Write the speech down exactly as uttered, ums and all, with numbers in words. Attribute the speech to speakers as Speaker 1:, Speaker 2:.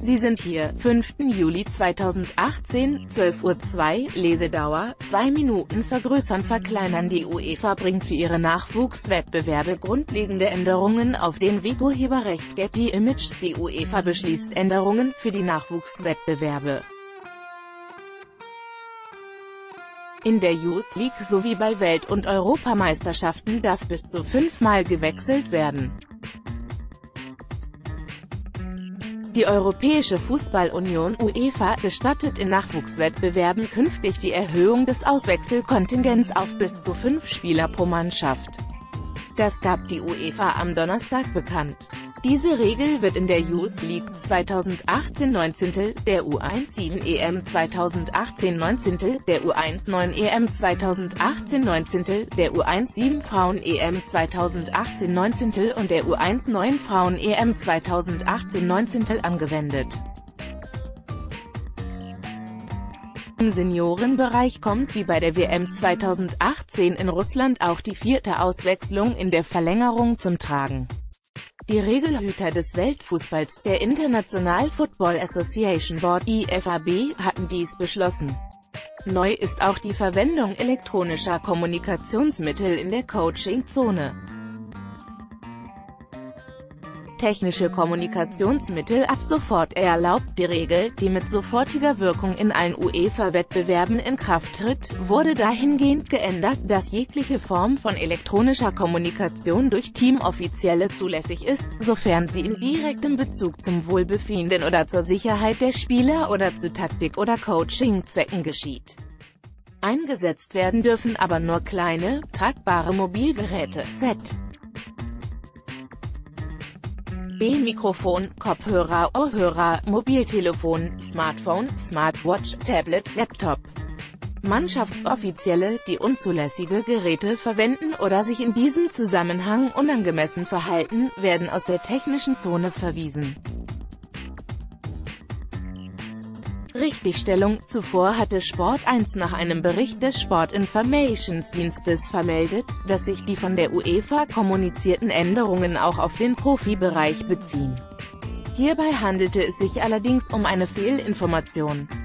Speaker 1: Sie sind hier, fünften Juli zweitausendachtzehn, zwölf Uhr zwei, Lesedauer, zwei Minuten. Vergrößern Verkleinern. Die UEFA bringt für ihre Nachwuchswettbewerbe grundlegende Änderungen auf den Weg. Urheberrecht Getty Images. Die UEFA beschließt Änderungen für die Nachwuchswettbewerbe. In der Youth League sowie bei Welt- und Europameisterschaften darf bis zu fünfmal gewechselt werden. Die Europäische Fußball-Union (UEFA) gestattet in Nachwuchswettbewerben künftig die Erhöhung des Auswechselkontingents auf bis zu fünf Spieler pro Mannschaft. Das gab die UEFA am Donnerstag bekannt. Diese Regel wird in der Youth League zweitausendachtzehn neunzehn, der U siebzehn E M zweitausendachtzehn neunzehn, der U neunzehn E M zweitausendachtzehn neunzehn, der U siebzehn Frauen-E M zweitausendachtzehn neunzehn und der U neunzehn Frauen-E M zweitausendachtzehn neunzehn angewendet. Im Seniorenbereich kommt wie bei der W M zweitausendachtzehn in Russland auch die vierte Auswechslung in der Verlängerung zum Tragen. Die Regelhüter des Weltfußballs, der International Football Association Board (I F A B), hatten dies beschlossen. Neu ist auch die Verwendung elektronischer Kommunikationsmittel in der Coaching-Zone. Technische Kommunikationsmittel ab sofort erlaubt. Die Regel, die mit sofortiger Wirkung in allen UEFA-Wettbewerben in Kraft tritt, wurde dahingehend geändert, dass jegliche Form von elektronischer Kommunikation durch Teamoffizielle zulässig ist, sofern sie in direktem Bezug zum Wohlbefinden oder zur Sicherheit der Spieler oder zu Taktik- oder Coaching-Zwecken geschieht. Eingesetzt werden dürfen aber nur kleine, tragbare Mobilgeräte, Z B Mikrofon, Kopfhörer, Ohrhörer, Mobiltelefon, Smartphone, Smartwatch, Tablet, Laptop. Mannschaftsoffizielle, die unzulässige Geräte verwenden oder sich in diesem Zusammenhang unangemessen verhalten, werden aus der technischen Zone verwiesen. Richtigstellung: Zuvor hatte Sport eins nach einem Bericht des Sport-Informations-Dienstes vermeldet, dass sich die von der UEFA kommunizierten Änderungen auch auf den Profibereich beziehen. Hierbei handelte es sich allerdings um eine Fehlinformation.